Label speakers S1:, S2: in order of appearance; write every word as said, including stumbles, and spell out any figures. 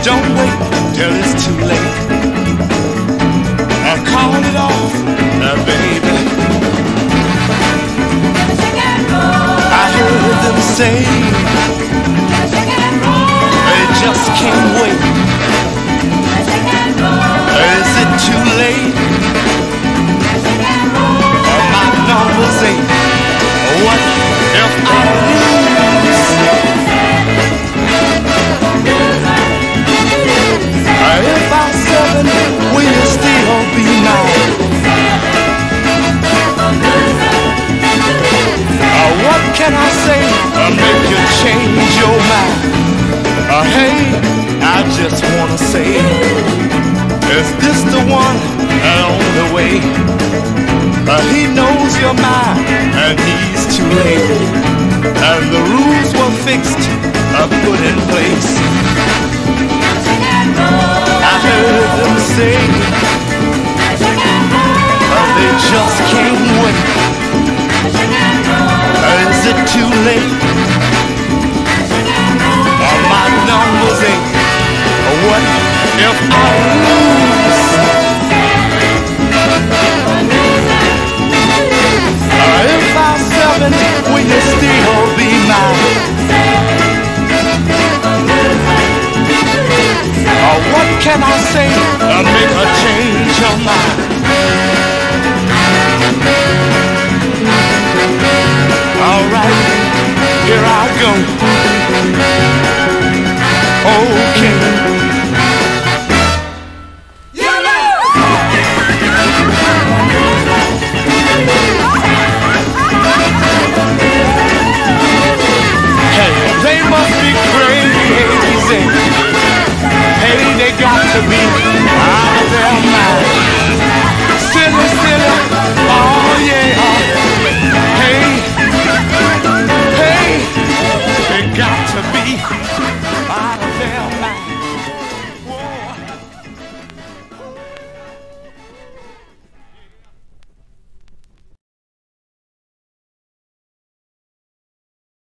S1: Don't wait till it's too late. I call it off, uh, baby. I heard them say they just can't wait. Is it too late? Uh, my number's eight. What if I lose? If I'm seven, will you still be mine? Uh, what can I say to uh, make you change your mind? Uh, hey, I just wanna say, is this the one and only way? Uh, he knows you're mine, and he's too late. And the rules were fixed, uh, put in place. I heard them say uh, they just can't wait. Uh, is it too late? Uh, my number's eight. Uh, what if I lose? Uh, if I'm seven, will you still be mine? Uh, what can I say to uh, make a change of mind?